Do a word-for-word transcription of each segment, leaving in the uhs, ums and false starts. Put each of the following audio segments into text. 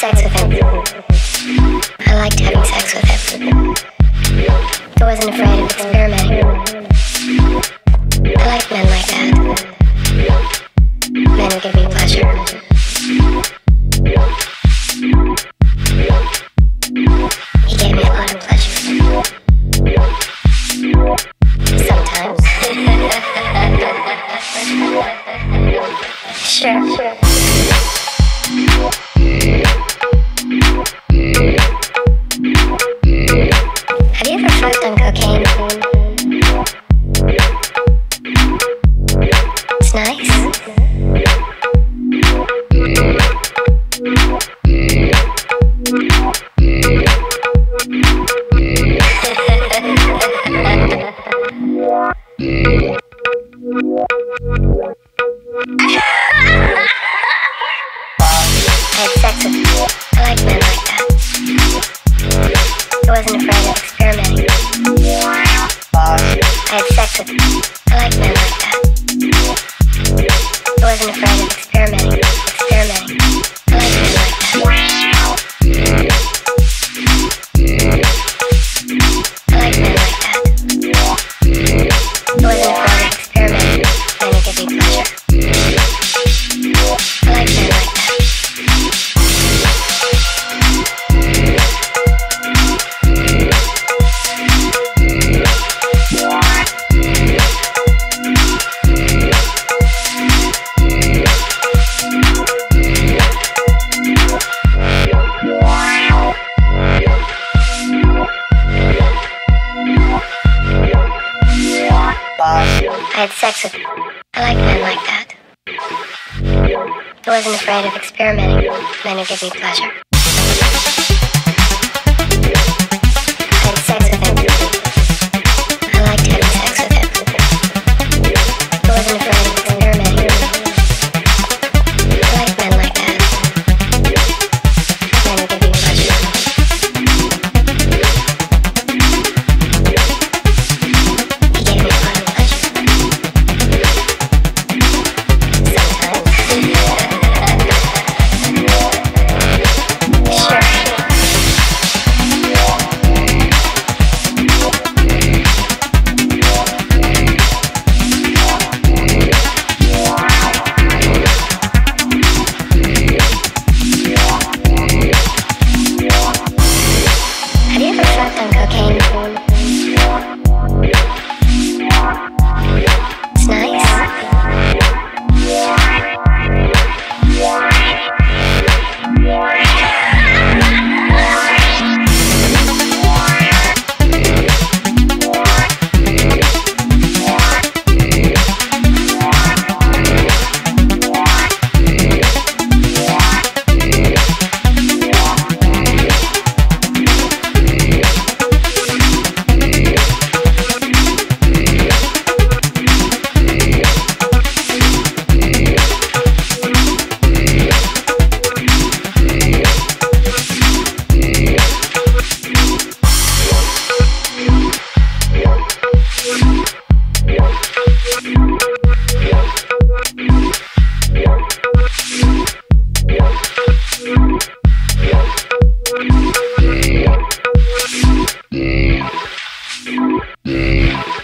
sex with him. I liked having sex with him. I wasn't afraid of experimenting. I like men like that. Men who give me pleasure. He gave me a lot of pleasure. Sometimes. Sure, sure. Have you ever fucked on cocaine? It's nice. I had sex with him. I like men like that. I wasn't afraid of experimenting. I had sex with him. I like men like that. I wasn't afraid of experimenting. Experimenting. I like men like that. I like men like that. I wasn't afraid of experimenting. Men who give me pleasure. I like men like that. I had sex with him. I like men like that. I wasn't afraid of experimenting. Men who give me pleasure. I had sex with him. I liked having sex with him. I wasn't afraid of experimenting. I like men like that. Men who give me pleasure. He gave me a lot of pleasure.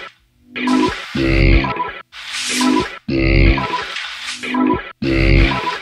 Yeah.